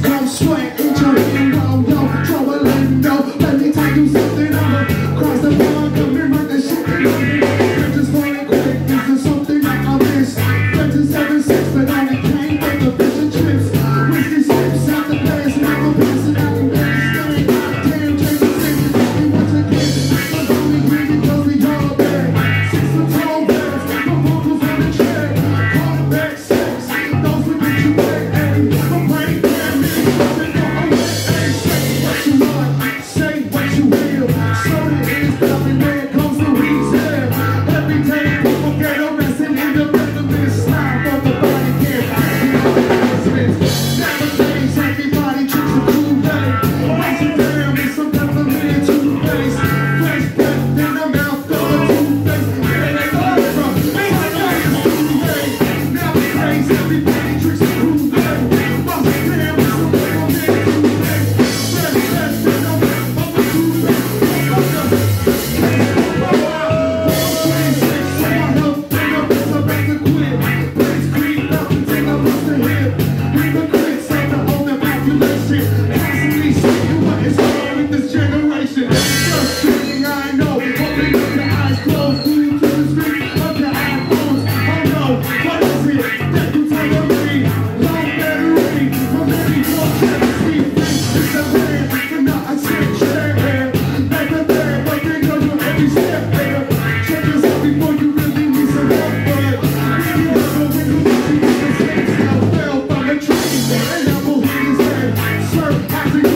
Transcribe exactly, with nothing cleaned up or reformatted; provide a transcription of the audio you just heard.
come sweat in your window, yo, throw a window. Let me tell you something, I'ma cross the line, come in like the shit in the just falling quick, this is something that I miss. twenty-seven six, but only came with the fish and chips. Whiskey sips out the place, never passing out the place. Damn, change the six, you want to get but only greedy because we all bad. Six foot tall bags, no vocals on the track. Call back sex, those will get you back. Hey, my brain damn me, nothing go away. Hey, say what you want, say what you will. So it is nothing when it comes to retail. Every day people get arrested in the rhythm of this slime, but the body can't nowadays everybody drinks a Kool-Aid. Watch it down with some peppermint toothpaste. Fresh breath in the mouth of a toothpaste. Where they come from? Nowadays everybody drinks a Kool-Aid. Watch it down with some peppermint toothpaste. Fresh breath in the mouth of a toothpaste. Sir,